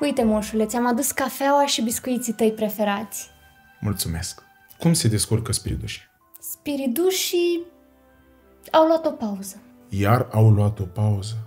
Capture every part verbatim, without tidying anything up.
Uite, moșule, ți-am adus cafeaua și biscuiții tăi preferați. Mulțumesc. Cum se descurcă spiridușii? Spiridușii au luat o pauză. Iar au luat o pauză?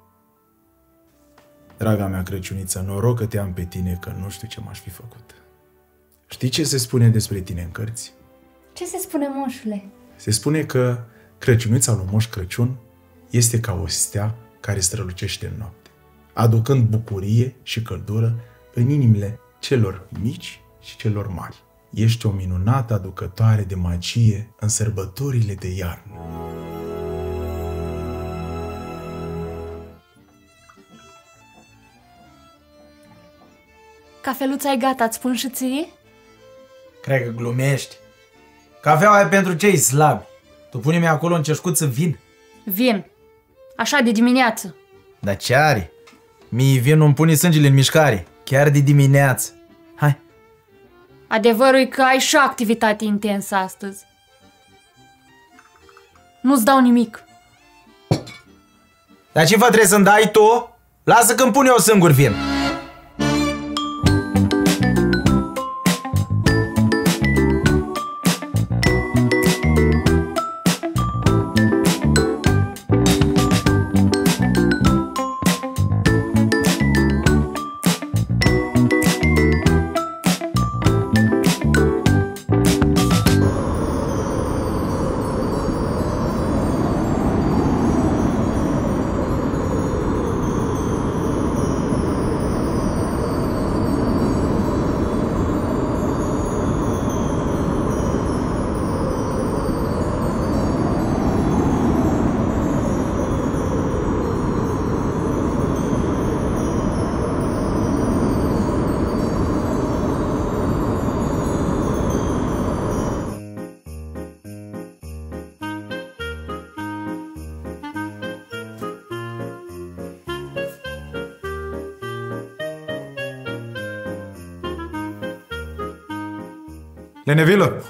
Draga mea Crăciuniță, noroc că te-am pe tine, că nu știu ce m-aș fi făcut. Știi ce se spune despre tine în cărți? Ce se spune, moșule? Se spune că Crăciunița lui Moș Crăciun este ca o stea care strălucește în noapte, aducând bucurie și căldură în inimile celor mici și celor mari. Ești o minunată aducătoare de magie în sărbătorile de iarnă. Cafeluța e gata, îți spun și ție? Cred că glumești. Cafeaua e pentru cei slabi. Tu pune-mi acolo în ceșcuță vin. Vin. Așa de dimineață. Dar ce are? Mie vinul îmi pune sângele în mișcare. Chiar de dimineață. Hai. Adevărul e că ai și o activitate intensă astăzi. Nu-ți dau nimic. Dar ce vă trebuie să-mi dai tu? Lasă că îmi pun eu singur vin. Lenevilă!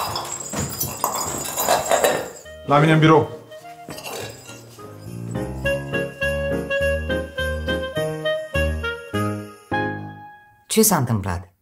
La mine în birou. Ce s-a întâmplat?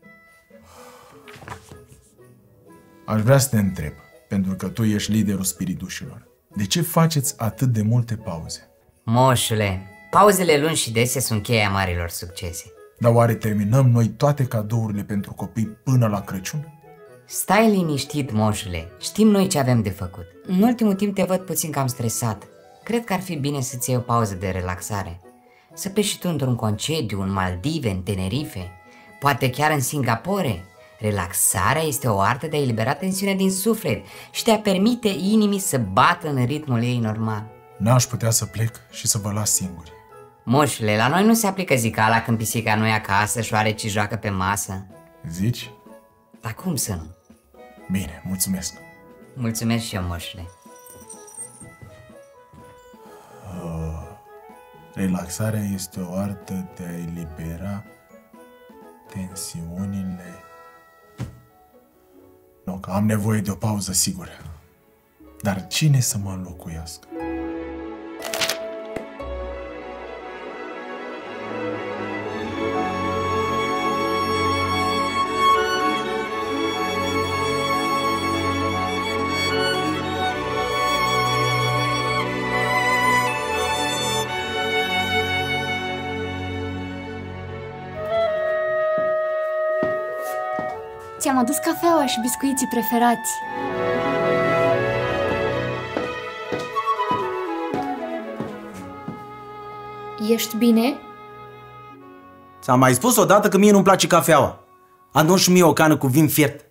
Aș vrea să te întreb, pentru că tu ești liderul spiridușilor. De ce faceți atât de multe pauze? Moșule, pauzele lungi și dese sunt cheia marilor succese. Dar oare terminăm noi toate cadourile pentru copii până la Crăciun? Stai liniștit, moșule. Știm noi ce avem de făcut. În ultimul timp te văd puțin cam stresat. Cred că ar fi bine să-ți iei o pauză de relaxare. Să pleci și tu într-un concediu, în Maldive, în Tenerife, poate chiar în Singapore. Relaxarea este o artă de a elibera tensiunea din suflet și de a permite inimii să bată în ritmul ei normal. N-aș putea să plec și să vă las singuri. Moșule, la noi nu se aplică zicala când pisica nu e acasă și oarecii joacă pe masă. Zici? Dar cum să nu? Bine, mulțumesc. Mulțumesc și eu, moșule. Uh, relaxarea este o artă de a elibera tensiunile. Nu, că am nevoie de o pauză sigură. Dar cine să mă înlocuiască? Ți-am adus cafeaua și biscuiții preferați. Ești bine? Ți-am mai spus odată că mie nu-mi place cafeaua. Adu și mie o cană cu vin fiert.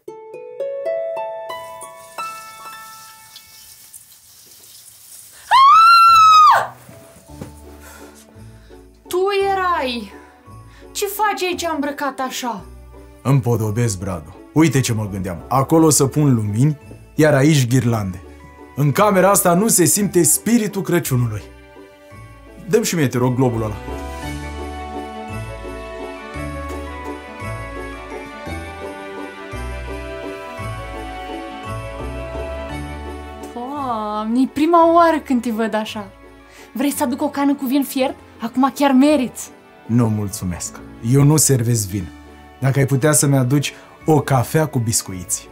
Tu erai! Ce faci aici îmbrăcat așa? Împodobesc, Brado. Uite ce mă gândeam. Acolo o să pun lumini, iar aici ghirlande. În camera asta nu se simte spiritul Crăciunului. Dă-mi și mie, te rog, globul ăla. Doamne, e prima oară când te văd așa. Vrei să aduc o cană cu vin fiert? Acum chiar meriți. Nu mulțumesc. Eu nu servesc vin. Dacă ai putea să-mi aduci o cafea cu biscuiți.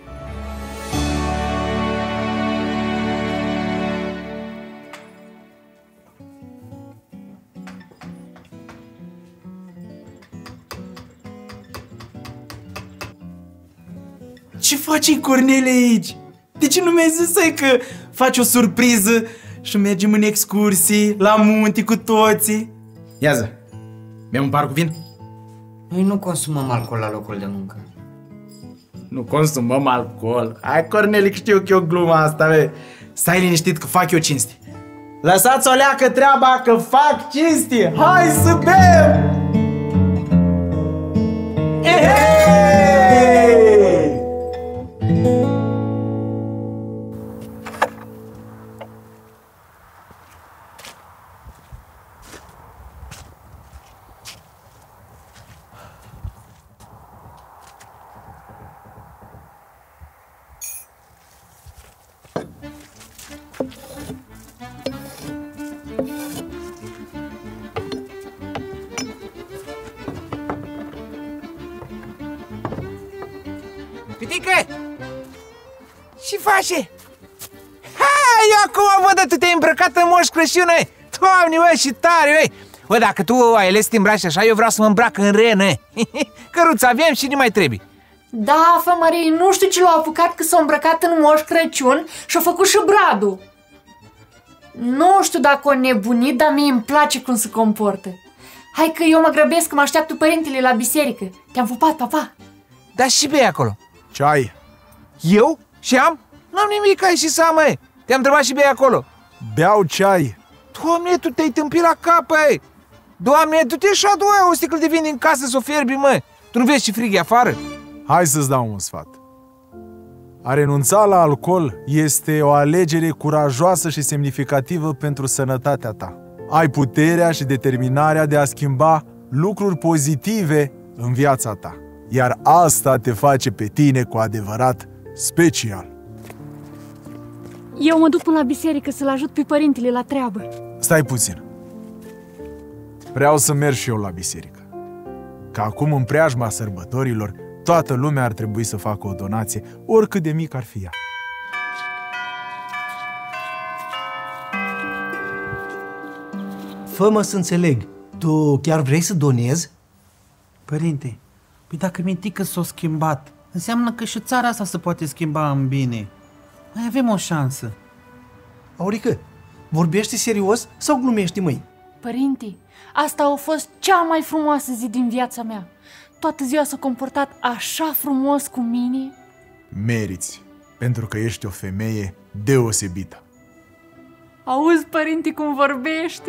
Ce faci, Cornele, aici? De ce nu mi-ai zis, să că faci o surpriză și mergem în excursii, la munte cu toții? Iază, mi-am un par cu vin? Noi nu consumăm alcool la locul de muncă. Nu consumăm alcool. Hai, Cornele, că știu că e o glumă asta, bă. Stai liniștit că fac eu cinste. Lăsați-o leacă treaba că fac cinste. Hai să bem! Ehei! Pitică! Ce faci? Hai, eu acum văd că tu te-ai îmbrăcat în Moș Crăciun, ăi! Doamne, bă, și tare, băi! Bă, dacă tu ai ales să te îmbraci așa, eu vreau să mă îmbrac în renă. Căruță avem și nu mai trebuie. Da, fă Marie, nu știu ce l-a apucat că s-a îmbrăcat în Moș Crăciun și-a făcut și bradul. Nu știu dacă o nebunit, dar mie îmi place cum se comportă. Hai că eu mă grăbesc, că mă așteaptă părintele la biserică. Te-am pupat, papa. Dar și bei acolo. Ceai. Eu? Și am? N-am nimic, ai și să am, măi. Te-am întrebat și bei acolo. Beau ceai. Doamne, tu te-ai tâmpit la cap, ei. Doamne, tu te și adu o sticlă de vin din casă să o fierbi, mă. Tu nu vezi ce frig e afară? Hai să-ți dau un sfat. A renunța la alcool este o alegere curajoasă și semnificativă pentru sănătatea ta. Ai puterea și determinarea de a schimba lucruri pozitive în viața ta. Iar asta te face pe tine cu adevărat special. Eu mă duc până la biserică să-l ajut pe părintele la treabă. Stai puțin. Vreau să merg și eu la biserică. Că acum, în preajma sărbătorilor, toată lumea ar trebui să facă o donație, oricât de mic ar fi ea. Fă-mă să înțeleg. Tu chiar vrei să donezi? Părinte, păi dacă mintică s-a schimbat, înseamnă că și țara asta se poate schimba în bine. Mai avem o șansă. Aurică, vorbești serios sau glumești, măi? Părinte, asta a fost cea mai frumoasă zi din viața mea. Toată ziua s-a comportat așa frumos cu mine. Meriți, pentru că ești o femeie deosebită. Auzi, părinte, cum vorbește?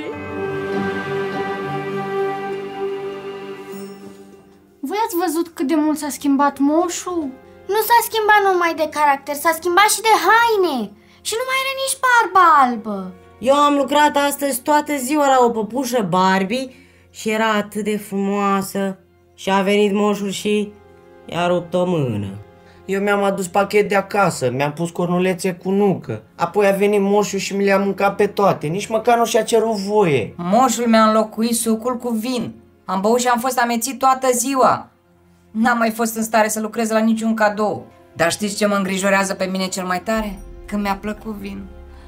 Voi ați văzut cât de mult s-a schimbat moșul? Nu s-a schimbat numai de caracter, s-a schimbat și de haine. Și nu mai are nici barba albă. Eu am lucrat astăzi toată ziua la o păpușă Barbie și era atât de frumoasă. Și a venit moșul și i-a rupt o mână. Eu mi-am adus pachet de acasă, mi-am pus cornulețe cu nucă. Apoi a venit moșul și mi le-a mâncat pe toate. Nici măcar nu și-a cerut voie. Moșul mi-a înlocuit sucul cu vin. Am băut și am fost amețit toată ziua. N-am mai fost în stare să lucrez la niciun cadou. Dar știți ce mă îngrijorează pe mine cel mai tare? Că mi-a plăcut vin.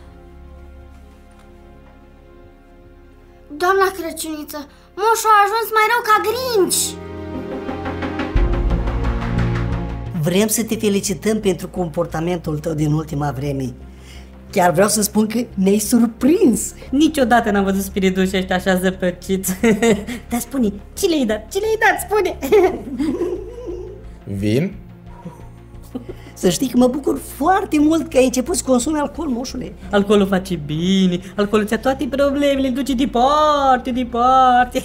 Doamna Crăciuniță, moșul a ajuns mai rău ca Grinch. Vrem să te felicităm pentru comportamentul tău din ultima vreme. Chiar vreau să spun că ne-ai surprins. Niciodată n-am văzut spiriduși ăștia așa zăpăciți. Dar spune, ce le-ai dat? Ce le-ai dat? Spune! Vin? Să știi că mă bucur foarte mult că ai început să consumi alcool, moșule. Alcoolul face bine, alcoolul ți-a toate problemele, îl duce departe, departe.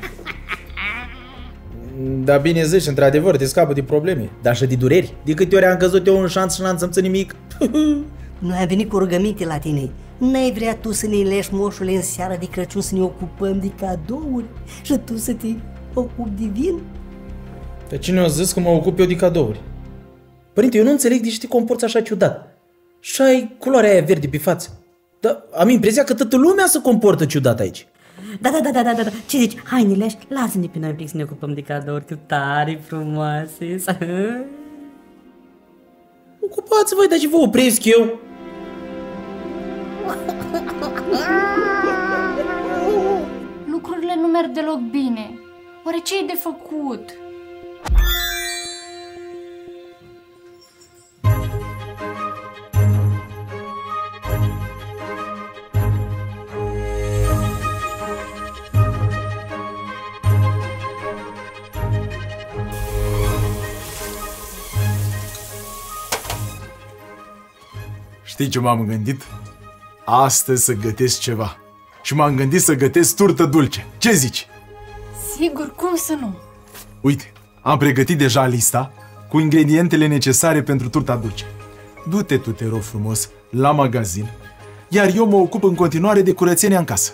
Da, bine zici, într-adevăr, te scapă de probleme, dar și de dureri. De câte ori am căzut eu în șanț și n-am simțit nimic. Noi am venit cu rugăminte la tine. N-ai vrea tu să ne leși, moșule, în seara de Crăciun să ne ocupăm de cadouri și tu să te ocupi de vin? Dar cine a zis că mă ocup eu de cadouri? Părinte, eu nu înțeleg de ce te comporți așa ciudat. Și ai culoarea aia verde pe față. Dar am impresia că toată lumea se comportă ciudat aici. Da, da, da, da, da, da. Ce zici? Hainele așa, lasă-ne pe noi un pic să ne ocupăm de cadouri, că tare frumoase. Ocupați voi, dar ce vă opresc eu? Lucrurile nu merg deloc bine. Oare ce e de făcut? Știi ce m-am gândit? Astăzi să gătesc ceva. Și m-am gândit să gătesc turtă dulce. Ce zici? Sigur, cum să nu? Uite, am pregătit deja lista cu ingredientele necesare pentru turta dulce. Du-te tu, te rog frumos, la magazin, iar eu mă ocup în continuare de curățenia în casă.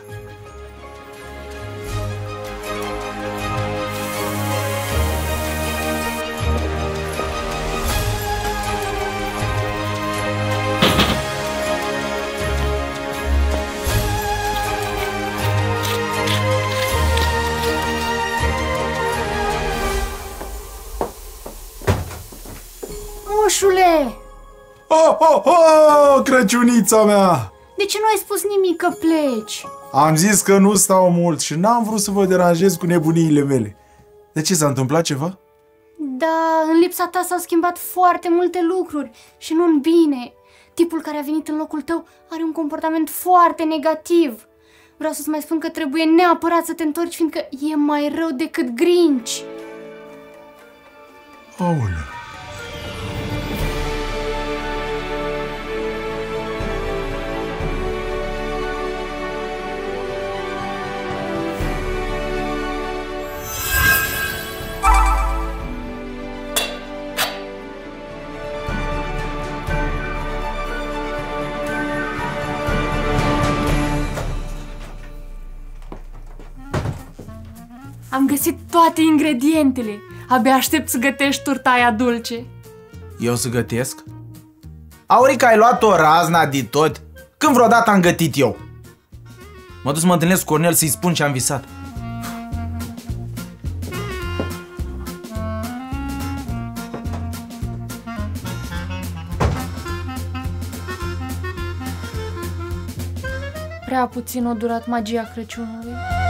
Moșule! Oh, oh, oh, Crăciunița mea! De ce nu ai spus nimic că pleci? Am zis că nu stau mult și n-am vrut să vă deranjez cu nebuniile mele. De ce, s-a întâmplat ceva? Da, în lipsa ta s-au schimbat foarte multe lucruri și nu-n bine. Tipul care a venit în locul tău are un comportament foarte negativ. Vreau să-ți mai spun că trebuie neapărat să te întorci, fiindcă e mai rău decât Grinch. Aoleu. Am găsit toate ingredientele. Abia aștept să gătești turta aia dulce. Eu să gătesc? Aurica, ai luat o razna de tot? Când vreodată am gătit eu? Mă duc să mă întâlnesc cu Cornel să-i spun ce am visat. Prea puțin a durat magia Crăciunului.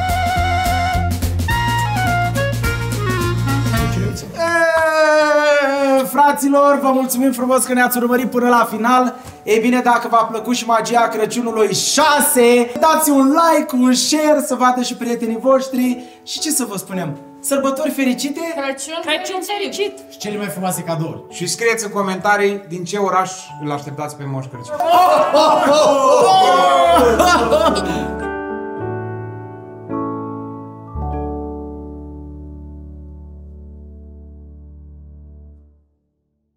Eee, fraților, vă mulțumim frumos că ne-ați urmărit până la final. Ei bine, dacă v-a plăcut și magia Crăciunului șase, dați un like, un share, să vadă și prietenii voștri. Și ce să vă spunem? Sărbători fericite! Crăciun, Crăciun fericit! Și cele mai frumoase cadouri. Și scrieți în comentarii din ce oraș îl așteptați pe Moș Crăciun. Oh, oh, oh, oh, oh!